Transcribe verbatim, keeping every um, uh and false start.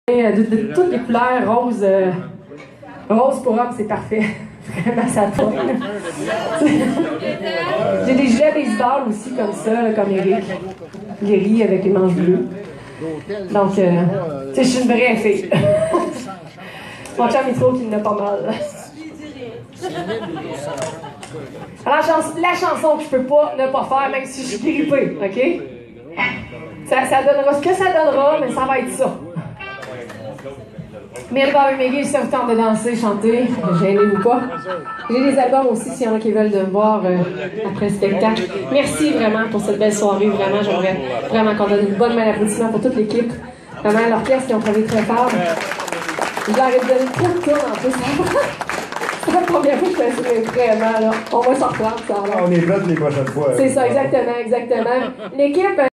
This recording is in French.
De, de toutes les couleurs, rose, euh, rose pour homme, c'est parfait. Vraiment, ça tombe. J'ai des gilets baseball aussi, comme ça, là, comme Eric. Guéri avec les manches bleues. Donc, euh, tu sais, je suis une vraie fille. Mon chum, il trouve qu'il en a pas mal. Alors, la chanson que je peux pas ne pas faire, même si je suis grippée, OK? Ça, ça donnera ce que ça donnera, mais ça va être ça. Mais Barbie Maggie, si ça vous tente de danser, chanter, gênez-vous pas. J'ai des albums aussi, s'il y en a qui veulent de me voir euh, après le spectacle. Merci vraiment pour cette belle soirée, vraiment. J'aimerais vraiment qu'on donne une bonne main d'applaudissement pour toute l'équipe. Vraiment, l'orchestre qui ont travaillé très fort. Je leur ai donné trop de tours en plus. C'est la première fois que je fais ça, vraiment, là. On va s'en reprendre, ça. On est prêts les prochaines fois. C'est ça, exactement, exactement. L'équipe...